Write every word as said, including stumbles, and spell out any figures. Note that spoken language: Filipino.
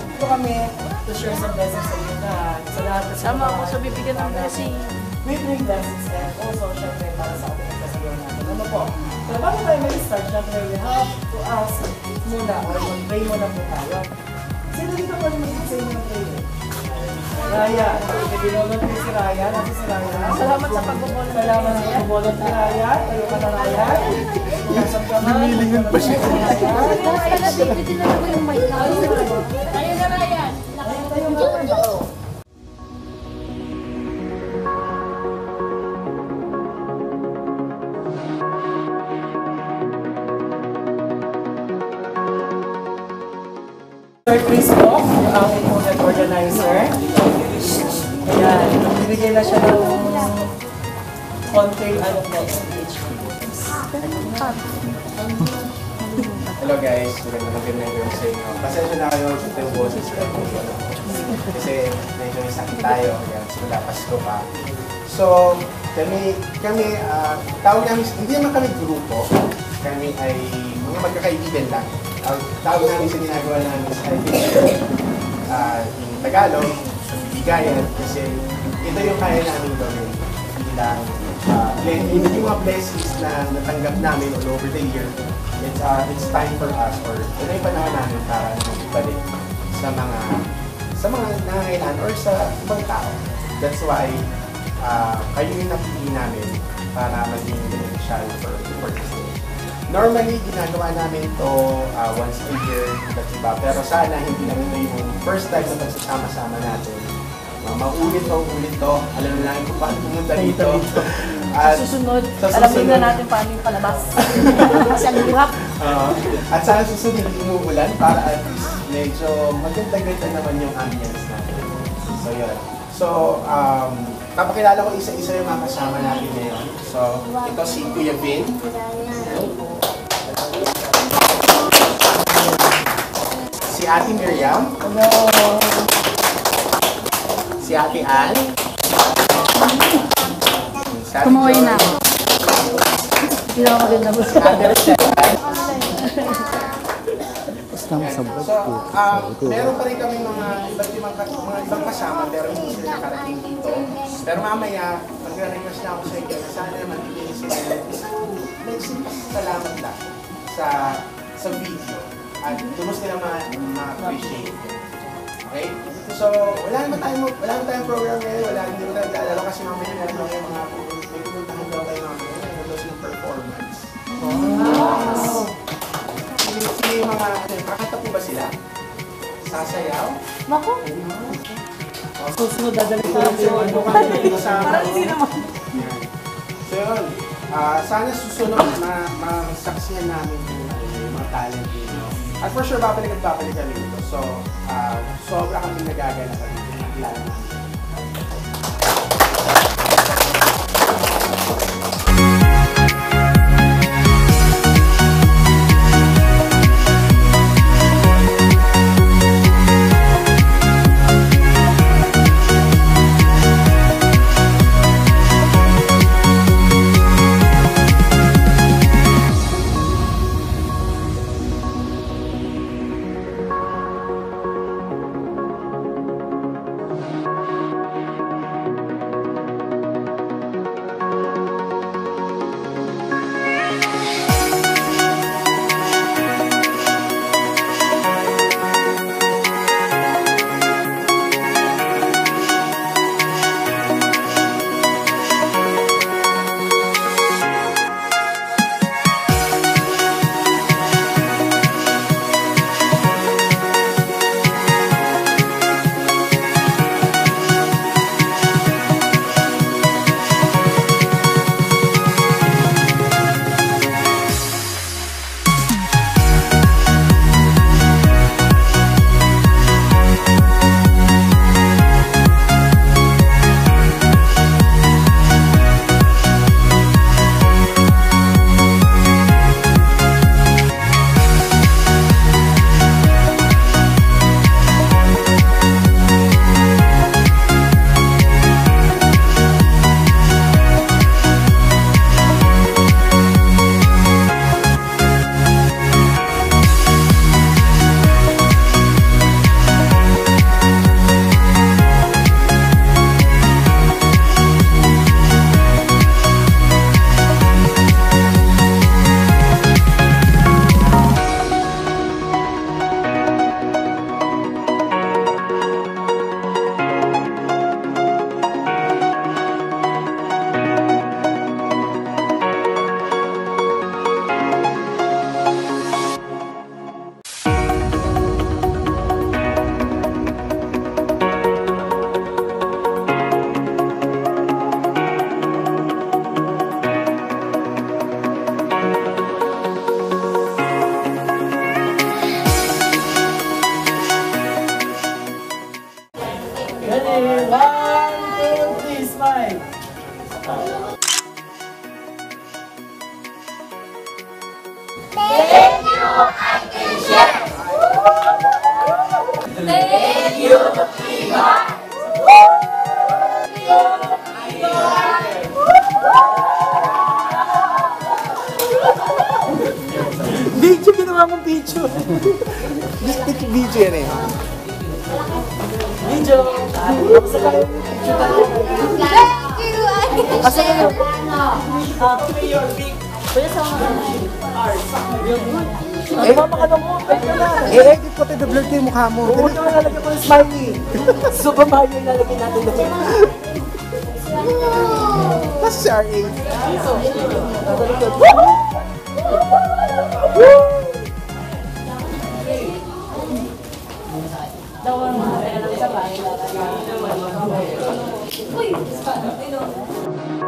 Ito kami to share some blessings sa inyo na sa lahat. Sama ako sa bibigyan ng blessing. We bring blessings and also syempre para sa ating kasaluhan natin. Ano po? So bago tayo mag-start, syempre we have to ask muna or mag-pray muna po tayo. Sino dito po mag-pray sa inyo ng prayer? Raya. Binulot ko si Raya. Nasa si Raya. Salamat sa pagbubolot. Salamat sa pagbubolot ni Raya. Tayo ka na Raya. Nasab ka man. Namilingan pa siya. Kaya na, David, din na ko yung mic. Tayo na, Raya. Tayo nga pa. Sir Chris po, yung aking project organizer. Ayan, bibigyan na siya ng konting ano po, speech. Hello guys, magandang magandang gawin sa inyo. Pasensya na kayo sa yung boses ko. Kasi medyo may sakit tayo, kaya simula Pasko pa. So, kami, kami, uh, tawag namin, hindi naman kami grupo. Kami ay mga magkakaibigan lang. Ang tawag namin sa ginagawa namin sa icanshare, uh, in Tagalog, bigayan, kasi ito yung kaya namin gawin. Hindi lang, uh, yung mga blessings na natanggap namin all over the year, it's, uh, it's time for us, or ito yung panahon namin para ibalik sa mga sa mga nangangailangan or sa ibang tao. That's why uh, kayo yung napili namin para maging beneficial for, for this day. Normally, ginagawa namin ito uh, once a year, diba? Pero sana hindi lang ito yung first time na pagsasama-sama natin. Uh, maulit to, ulit to. Alam na lang kung paano pumunta dito. At sa susunod, alamin na natin paano yung palabas. Kasi ang hirap. Uh, at sana susunod hindi umuulan para at least medyo maganda-ganda naman yung ambience natin. So yun. So, um, papakilala ko isa-isa yung mga kasama natin ngayon. So, ito si Kuya Vin. Si Ate Miriam. Hello. Si Ate Ann. Si Ate Kumaway John. na. Hindi na ako din nabos. Si Ate Rochelle. Basta masabot So, po. uh, meron pa rin kami mga iba't ibang mga ibang kasama pero hindi sila nakarating dito. Pero mamaya, mag-request na ako sa inyo na sana naman bigyan sila ng isang salamat lang sa sa video. At lumos nila ma-appreciate. Okay? So, wala naman tayong, wala naman tayong program ngayon, wala hindi mo tayo alala kasi mamaya meron lang yung mga may pumuntahan daw tayo mamaya, meron daw silang performance. Wow! Sino yung mga, kakanta po ba sila? Sasayaw? Mako? Susunod, dadalik ko lang yung ano ka. Parang hindi naman. So yun, uh, sana susunod na masaksihan namin yung mga talent dito. At for sure, babalik at babalik kami dito. So, uh, sobra kami nagagana sa dito. Nakilala namin. Ready? One, two, three, smile! Thank you, I can share. Thank you, Lingap. Video, ginawa mong video. Just take video yan eh. Video! Basta kayo yung picture tayo. Thank you, I can Asa kayo? Kuya, sa mga Ay, mama ka na mo. Ay, ka na. I-edit ko tayo, blur ko yung mukha mo. Oo, ito na lalagyan ko yung smiley. Super Mario yung lalagyan natin doon. Tapos si R A. dawan mo, kaya lang sa bahay. Uy,